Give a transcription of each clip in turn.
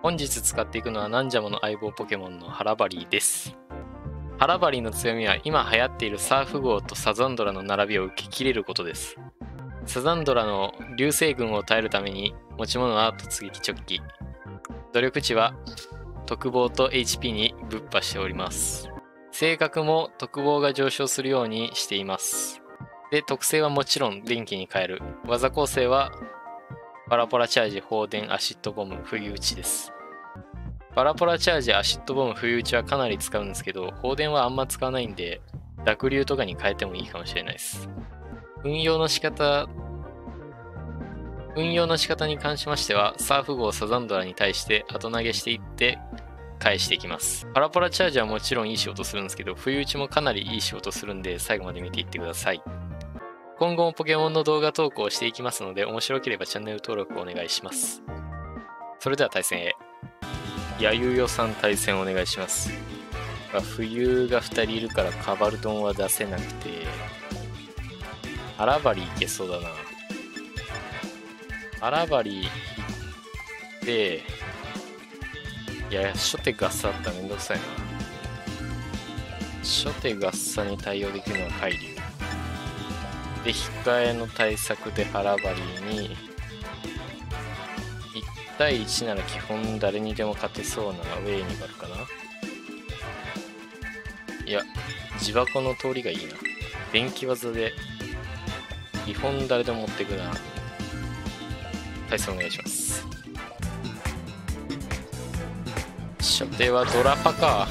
本日使っていくのはナンジャモの相棒ポケモンのハラバリーです。ハラバリーの強みは今流行っているサーフ号とサザンドラの並びを受け切れることです。サザンドラの流星群を耐えるために持ち物は突撃チョッキ。努力値は特防と HP にぶっ破しております。性格も特防が上昇するようにしています。で、特性はもちろん電気に変える。技構成はパラポラチャージ、放電、アシッドボム、不意打ちです。パラポラチャージ、アシッドボム、不意打ちはかなり使うんですけど、放電はあんま使わないんで、濁流とかに変えてもいいかもしれないです。運用の仕方に関しましては、サーフ号サザンドラに対して後投げしていって返していきます。パラポラチャージはもちろんいい仕事するんですけど、不意打ちもかなりいい仕事するんで、最後まで見ていってください。今後もポケモンの動画投稿していきますので、面白ければチャンネル登録お願いします。それでは対戦へ。やゆよさん対戦お願いします。冬が2人いるからカバルドンは出せなくて、ハラバリいけそうだな。ハラバリで、いや、初手ガッサだったらめんどくさいな。初手ガッサに対応できるのは海流。で、控えの対策でハラバリに、1対1なら基本誰にでも勝てそうなウェイニバルかな。いや、自箱の通りがいいな。電気技で、基本誰でも持っていくな。対戦お願いします。初手はドラパか。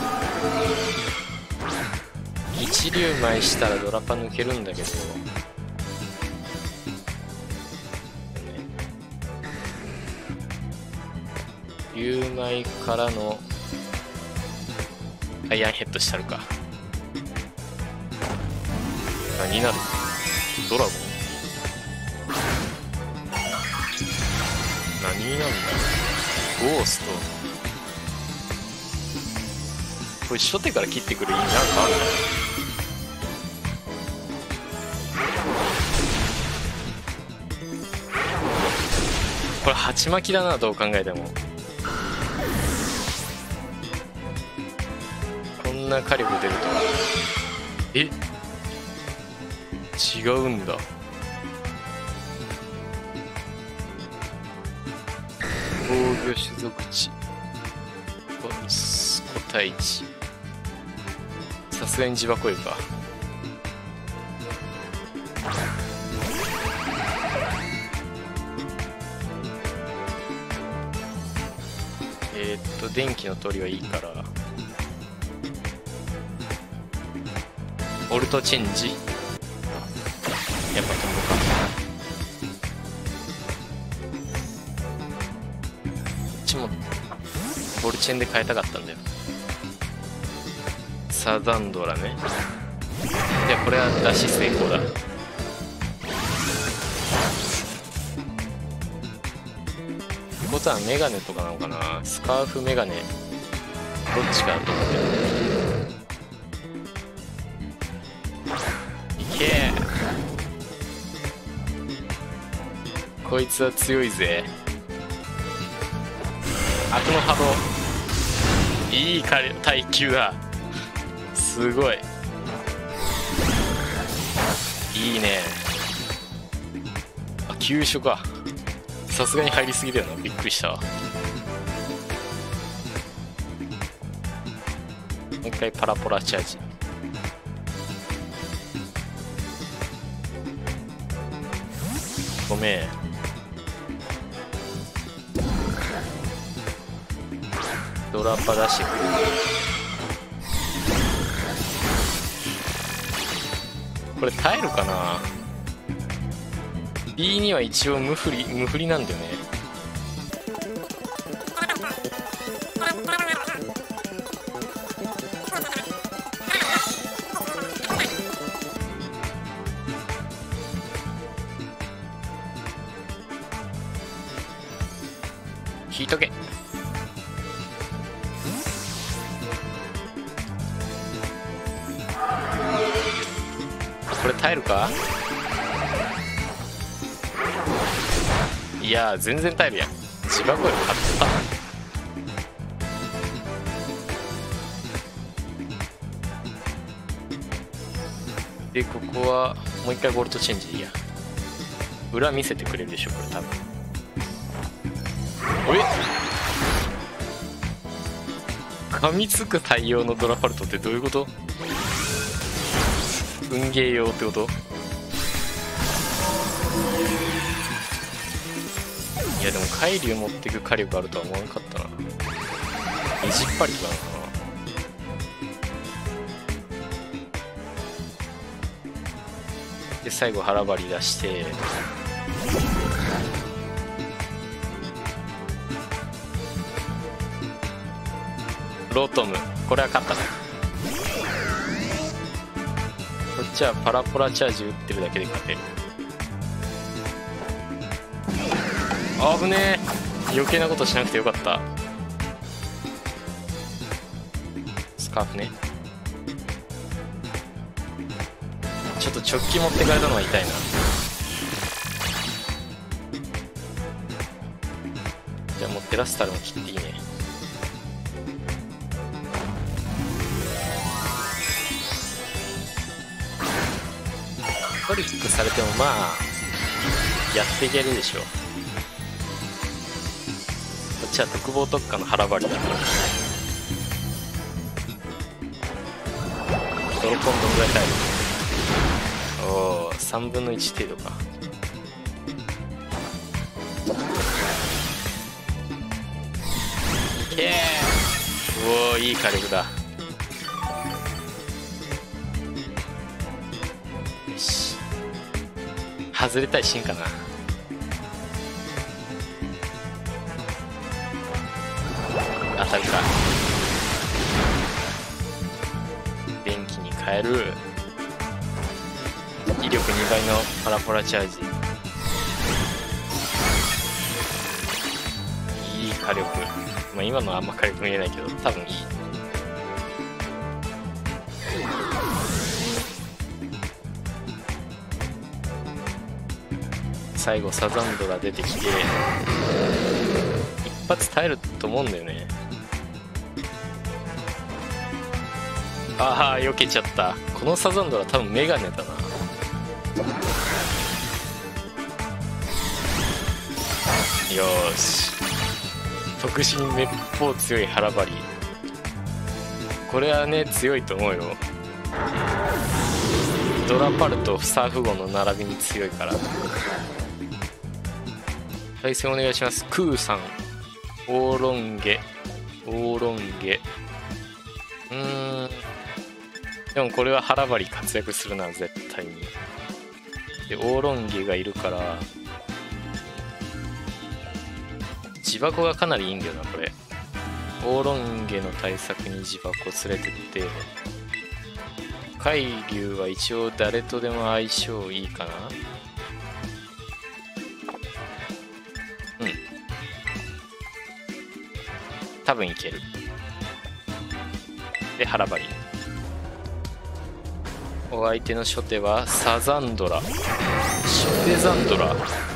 一粒米したらドラパ抜けるんだけど、竜米からのアイアンヘッドしたるか。何になる？ドラゴン？何になるんだ？ゴースト？これ初手から切ってくる意味なんかあるの？これ鉢巻きだな、どう考えても。こんな火力出るとは。違うんだ。防御種族値個体値。さすがに自爆いるか。電気の通りはいいからオルトチェンジ。やっぱ飛ぶか。こっちもボルチェンで変えたかったんだよ。サザンドラね。いや、これは出し成功だ。ボタンメガネとかなのかな。スカーフメガネどっちかだと思ってる。いけー、こいつは強いぜ。悪の波動、いい耐久だ。すごいいいね。あ、急所か。さすがに入りすぎだよな。びっくりしたわ。もう一回パラポラチャージ。ごめん。ドラパ出してくる。これ耐えるかな。B には一応無振りなんだよね。引いとけ。これ耐えるか。いやー、全然耐えるやん。自爆より勝った。 でここはもう一回ボルトチェンジでいいや。裏見せてくれるでしょこれ多分。噛みつく対応のドラファルトってどういうこと？運ゲー用ってこと？いやでも海竜持ってく火力あるとは思わなかったな。意地っ張りだな。で最後腹張り出してロートム、これは勝ったな。こっちはパラポラチャージ打ってるだけで勝てる。危ねえ、余計なことしなくてよかった。スカーフね。ちょっと直帰持ってかれたのは痛いな。じゃあもうテラスタルも切っていいね。トリックされてもまあやっていけるでしょう。こっちは特防特化の腹張りだから。ドロコンどんぐらい耐える？おお、3分の1程度か。イエーイ。おお、いい火力だ。よし、外れたいシーンかな。当たるか。電気に変える。威力2倍のパラポラチャージ。いい火力。まあ今のはあんま火力見えないけど多分いい。最後サザンドラ出てきて一発耐えると思うんだよね。ああ避けちゃった。このサザンドラ多分メガネだな。よーし、特殊にめっぽう強い腹張り。これはね強いと思うよ。ドラパルとサーフ号の並びに強いから。対戦お願いします。クーさん、オーロンゲ、オーロンゲ。でもこれは腹張り活躍するな絶対に。でオーロンゲがいるから自爆がかなりいいんだよなこれ。オーロンゲの対策に自爆を連れてって海竜は一応誰とでも相性いいかな。多分いける。で腹張り。お相手の初手はサザンドラ、初手ザンドラ。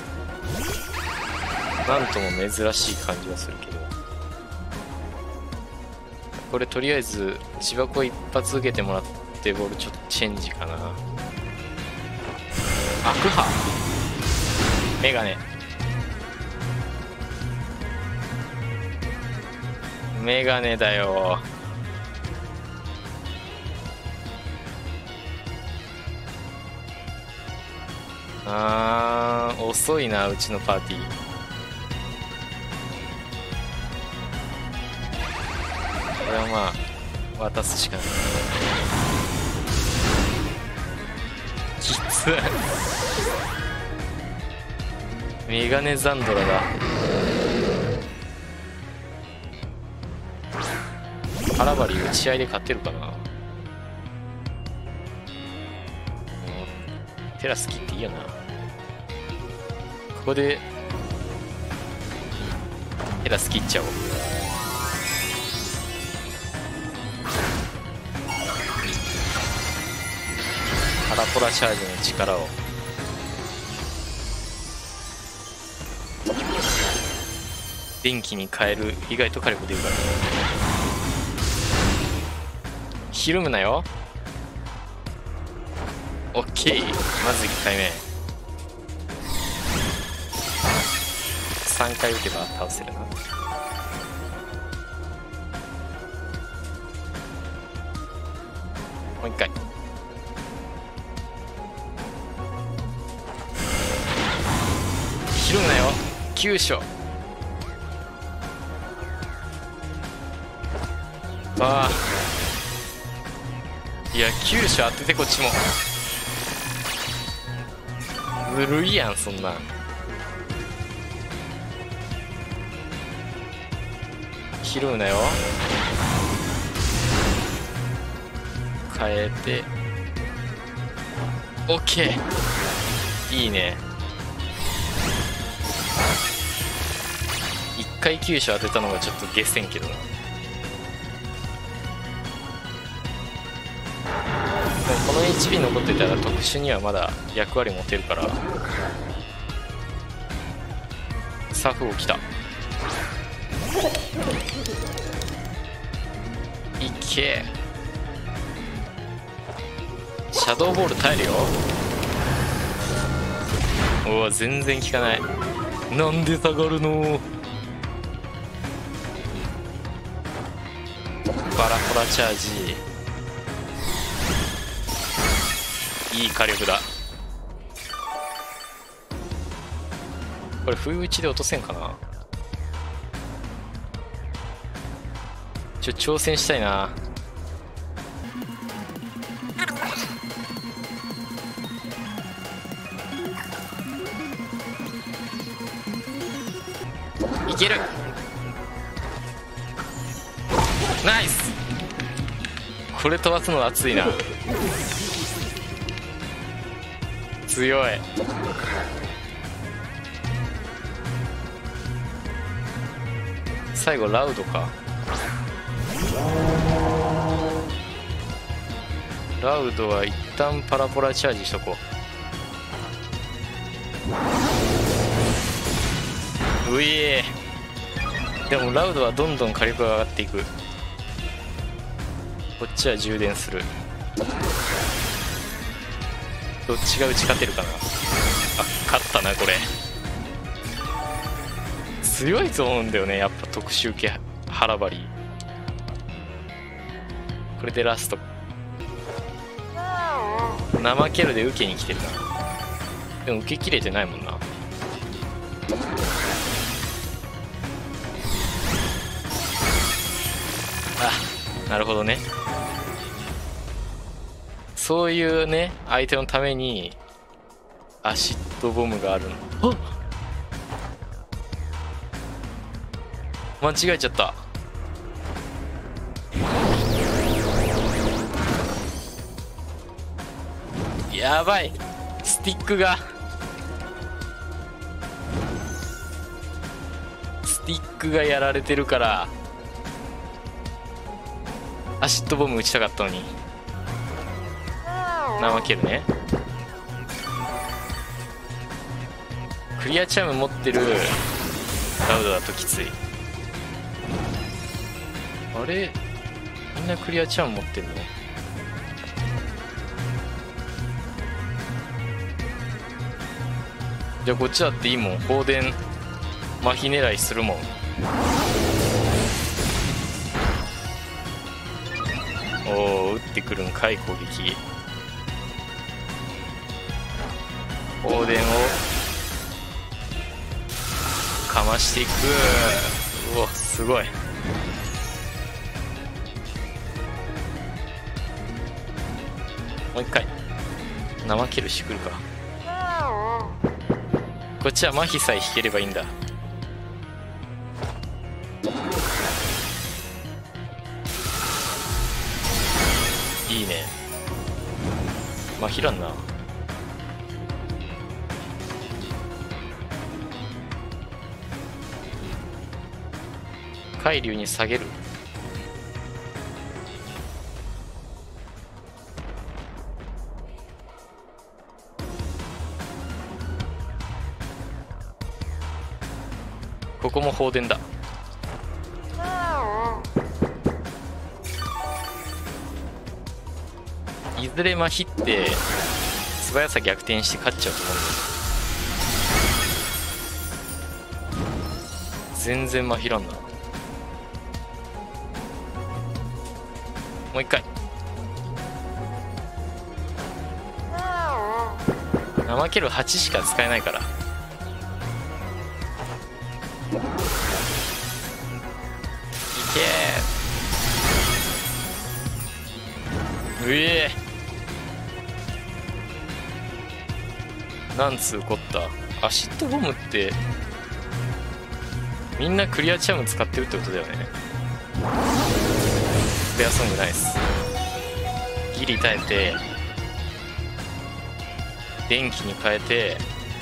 なんとも珍しい感じがするけど、これとりあえず自爆を一発受けてもらってボールちょっとチェンジかな。アクハメガネ、メガネだよ。遅いなうちのパーティー。これはまあ渡すしかない。きつい。メガネザンドラだ。腹張り打ち合いで勝てるかな。テラス切っていいよな。ここでテラス切っちゃおう。パラポラチャージの力を電気に変える。意外と火力出るから。ひるむなよ。 オッケー。まず1回目3回打てば倒せるな。もう1回。拾うなよ。急所。ああ、いや急所当ててこっちもずるいやんそんなん。拾うなよ。変えてオッケー。いいね。一回急所当てたのがちょっと下せんけどな。でもこの HP 残ってたら特殊にはまだ役割持てるから。サフを来た。いけ。シャドーボール耐えるよ。おお全然効かない。なんで下がるの。バラホラチャージ。いい火力だ。これ不意打ちで落とせんかな。挑戦したいな。いける。ナイス。これ飛ばすの熱いな。強い。最後ラウドか。ラウドは一旦パラボラチャージしとこう。うえー。でもラウドはどんどん火力が上がっていく。こっちは充電する。どっちが打ち勝てるかな。あ、勝ったなこれ。強いと思うんだよねやっぱ特殊系腹張り。これでラスト。怠けるで受けに来てるな。でも受けきれてないもんな。あ、なるほどね。そういうね相手のためにアシッドボムがあるの。間違えちゃった。やばい。スティックがやられてるからアシッドボム打ちたかったのに。怠けるね。クリアチャーム持ってるラウドだときつい。あれみんなクリアチャーム持ってんの。じゃあこっちだっていいもん。放電麻痺狙いするもん。おお打ってくるんかい攻撃。放電をかましていく。うおすごい。もう一回怠けるしてくるか。こっちは麻痺さえ引ければいいんだ。いいね。麻痺らんな。海流に下げる。ここも放電だ。いずれ麻痺って素早さ逆転して勝っちゃうと思うんだけど、全然まひらんな。もう一回。怠ける8しか使えないから。いけー。うえー、なんつうこった。アシッドボムってみんなクリアチャーム使ってるってことだよね。ベアソングナイス。ギリ耐えて電気に変えて、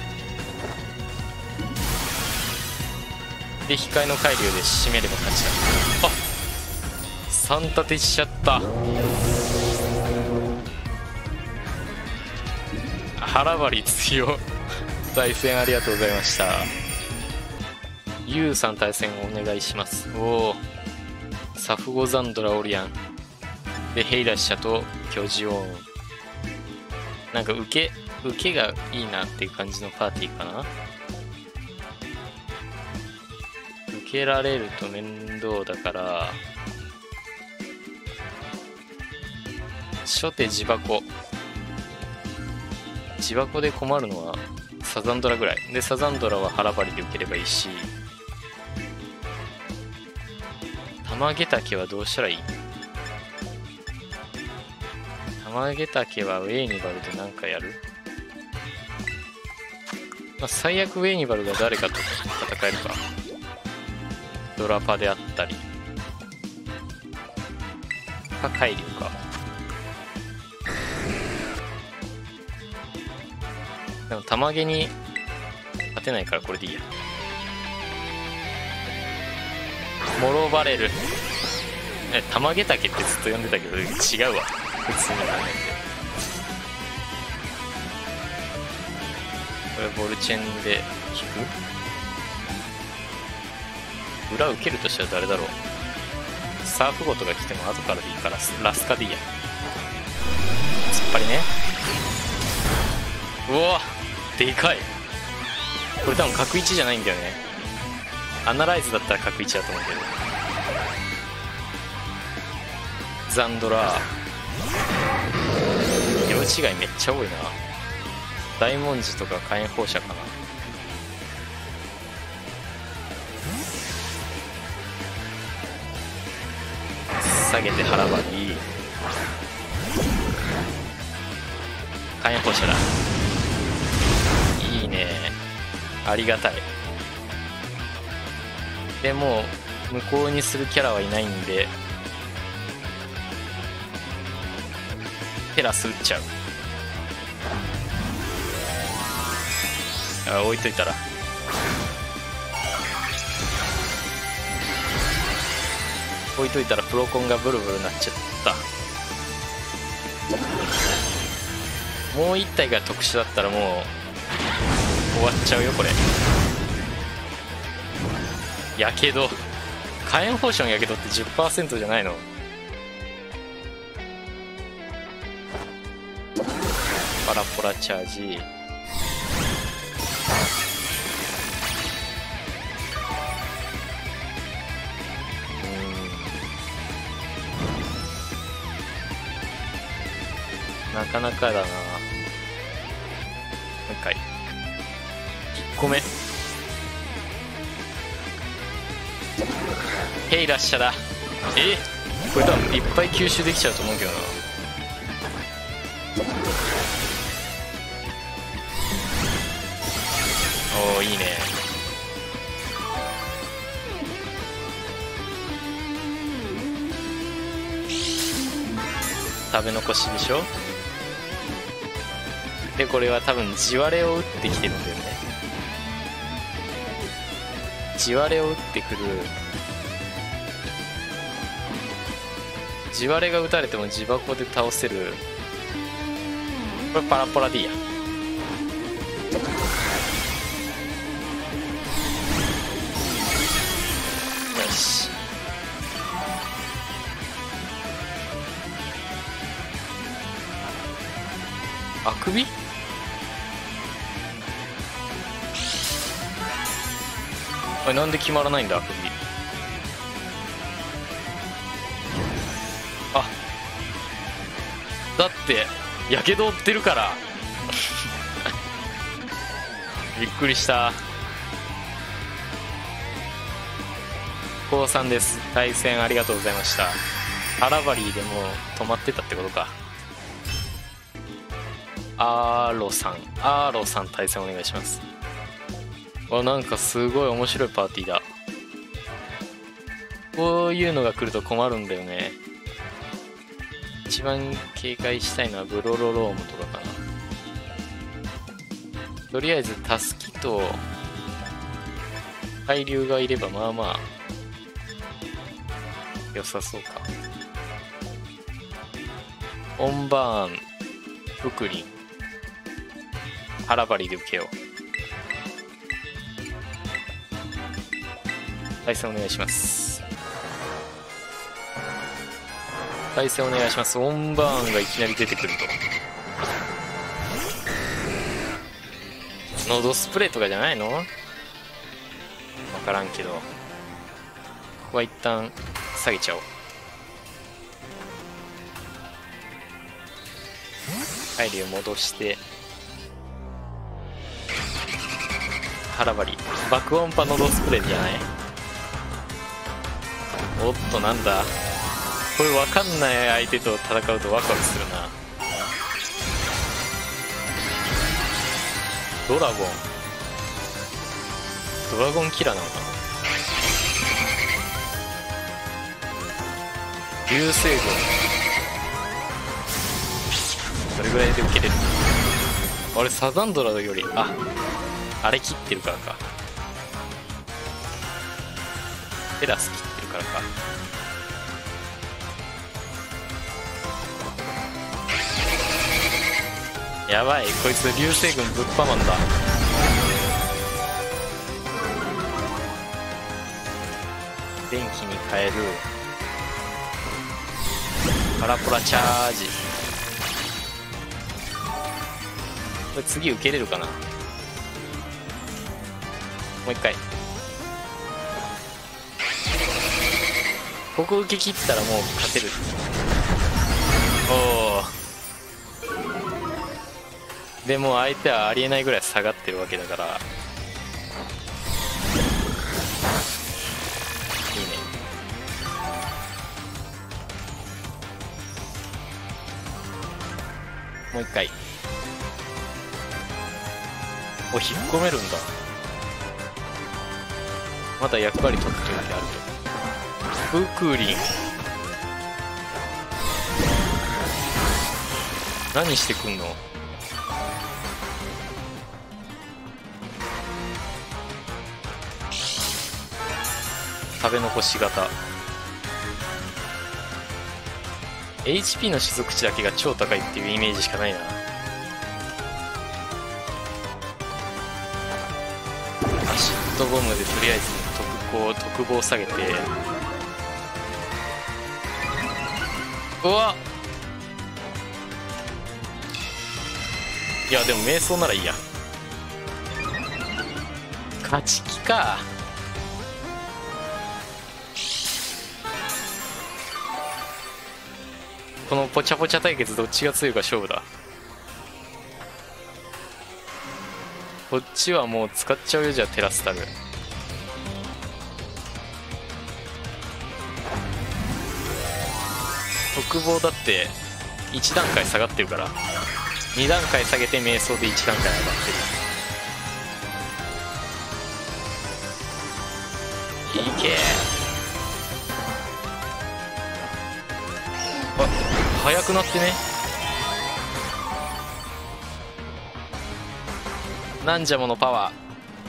で控えの海流で締めれば勝ちだ。あ、3立てしちゃった。腹張り強。対戦ありがとうございました。ユウさん対戦お願いします。おお、サフゴザンドラオリアンでヘイラッシャと巨ジオン。なんか受けがいいなっていう感じのパーティーかな。受けられると面倒だから、初手自箱で困るのはサザンドラぐらいで、サザンドラは腹張りで受ければいいし、玉毛竹はどうしたらいい？玉毛竹はウェイニバルで何かやる？まあ、最悪ウェイニバルが誰かと戦えるか。ドラパであったりか、海流か。でも玉毛に勝てないからこれでいいや。モロバレル。玉毛竹ってずっと呼んでたけど違うわ、普通になんで。これボルチェンで引く。裏受けるとしたら誰だろう。サーフゴとか来ても後からでいいからラスカでいいや。突っ張りね。うわでかい。これ多分角1じゃないんだよね。アナライズだったら角1だと思うけど。ザンドラ色違いめっちゃ多いな。大文字とか火炎放射かな。下げて腹張り、火炎放射だ。いいね、ありがたい。でもう無効にするキャラはいないんでテラス打っちゃう。あ、置いといたら。置いといたらプロコンがブルブルなっちゃった。もう1体が特殊だったらもう終わっちゃうよこれ。やけど火炎放射のやけどって 10% じゃないの？パラポラチャージ。なかなかだな。もう一回。1個目。ヘイラッシャだ。これ多分いっぱい吸収できちゃうと思うけどな。おー、いいね。食べ残しでしょ。でこれは多分地割れを打ってきてるんだよね。地割れを打ってくる。地割れが打たれても自爆で倒せる。これパラポラでいいや。よし。あくび？ れなんで決まらないんだ、首。あ、だってやけど負ってるからびっくりした。高3です。対戦ありがとうございました。ハラバリーでも止まってたってことか。アーロさん対戦お願いします。なんかすごい面白いパーティーだ。こういうのが来ると困るんだよね。一番警戒したいのはブロロロームとかかな。とりあえずタスキと海流がいればまあまあ良さそうか。オンバーン、ブクリン、ハラバリーで受けよう。対戦お願いします。対戦お願いします。オンバーンがいきなり出てくると。ノドスプレーとかじゃないの？わからんけど。ここは一旦下げちゃおう。海流戻して。ハラバリ。爆音波ノドスプレーじゃない？おっとなんだこれ、分かんない相手と戦うとワクワクするな。ドラゴンキラーなのかな。流星群、どれぐらいで受けれる？あれサザンドラよりあれ切ってるからか。テラス切ってるからか。やばい、こいつ流星群ぶっぱまんだ。電気に変える。パラポラチャージ。これ次受けれるかな。もう一回。ここ受け切ったらもう勝てる。おお。でも相手はありえないぐらい下がってるわけだから、いいね。もう一回。引っ込めるんだ。まだ役割取ってる時あると。ブクリン何してくんの？食べ残し型。 HP の種族値だけが超高いっていうイメージしかないな。アシッドボムでとりあえず特防下げて。うわっ、いやでも瞑想ならいいや。勝ち気か。このポチャポチャ対決どっちが強いか勝負だ。こっちはもう使っちゃうよ。じゃあテラスタル。特防だって1段階下がってるから、2段階下げて瞑想で1段階上がってる。いけ速くなってね。なんじゃものパワ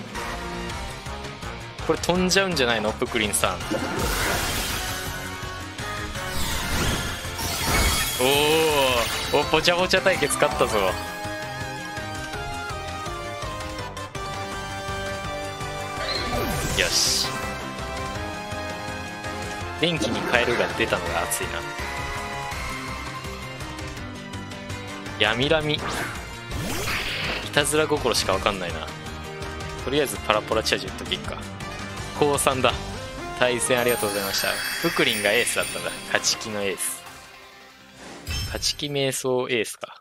ー。これ飛んじゃうんじゃないの、プクリンさん。おポチャポチャ対決勝ったぞ。よし、電気に変えるが出たのが熱いな。闇ラミ、いたずら心しか分かんないな。とりあえずパラポラチャージ打っときっか。 降参だ。対戦ありがとうございました。ブクリンがエースだったんだ。勝ち気のエース。勝ち気瞑想エースか。